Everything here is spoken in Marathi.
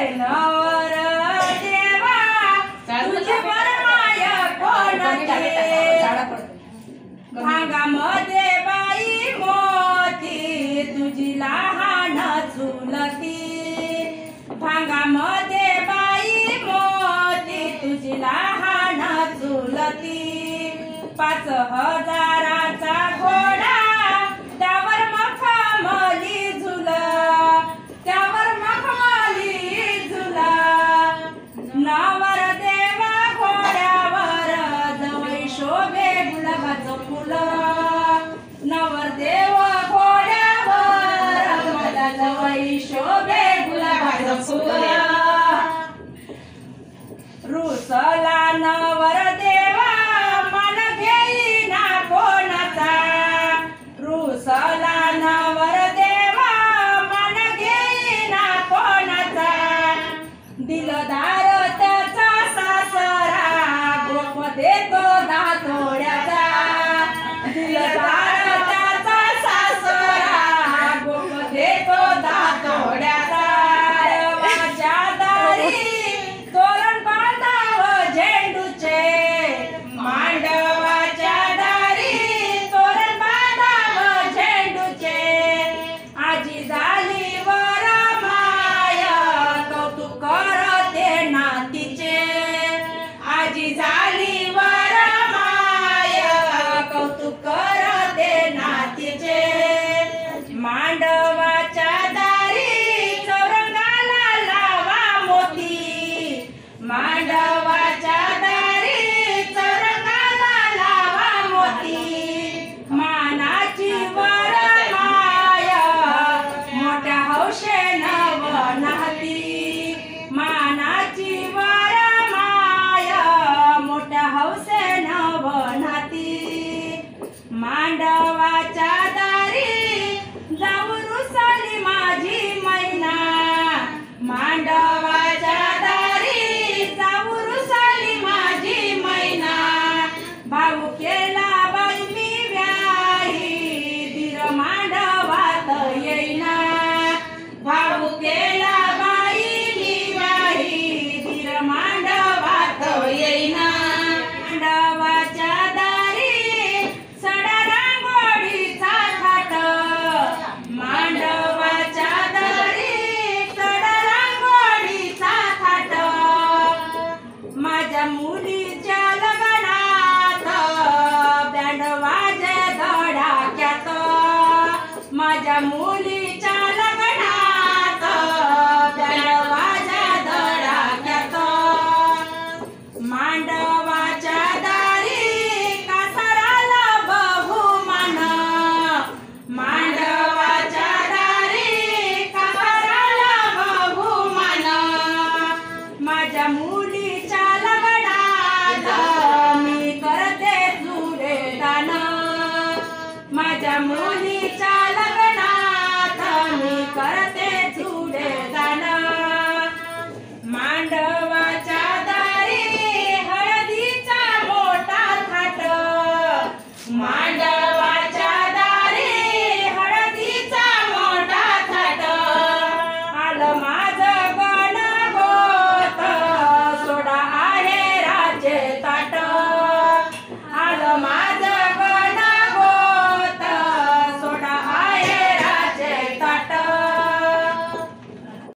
नवर देवा तुझी बरमाय कोणती भांगामध्ये बाई मोती तुझी लहान चुलती भांगामध्ये बाई मोती तुझी लहान चुलती 5,000चा घोडा त्यावर मखमली झुला त्यावर मखमली झुला नवर देवा घोड्यावर जवळ शोभे गुलाबाचं फुल नवर देव घोड्यावर मला जवळ शोभे गुलाबाचं फुल रुसला